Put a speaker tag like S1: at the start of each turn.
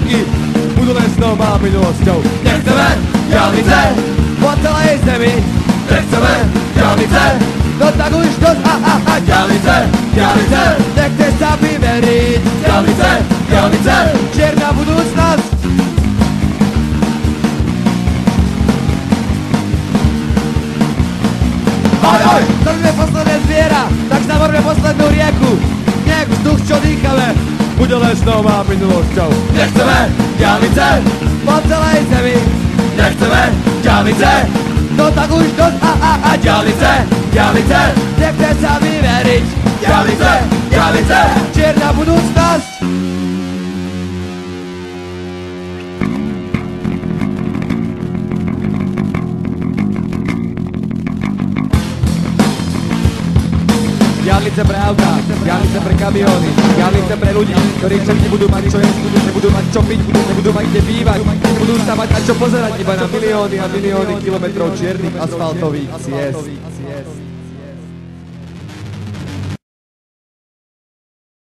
S1: roky budú len snom a minulosťou. Nechceme diaľnice po celej zemi, nechceme diaľnice, no tak už dosť, diaľnice, diaľnice, nechte sa vyveriť, diaľnice, diaľnice, čierna budúcnosť. Oj, zabíme posledné zviera, tak zavorme poslednú rieku. Nech vzduch, čo dýchame, bude len snom a minulosťou. Nechceme diaľnice po celej zemi, nechceme diaľnice, no tak už dosť, diaľnice, diaľnice, nechte sa vyveriť, diaľnice, diaľnice, čierna budúcnosť. Diaľnice pre auta, diaľnice pre kamióny, diaľnice pre ľudí, ktorí však nebudú mať čo jesť, nebudú mať čo piť, nebudú mať kde bývať, nebudú sa mať na čo pozerať iba na milióny a milióny kilometrov čiernych asfaltových ciest.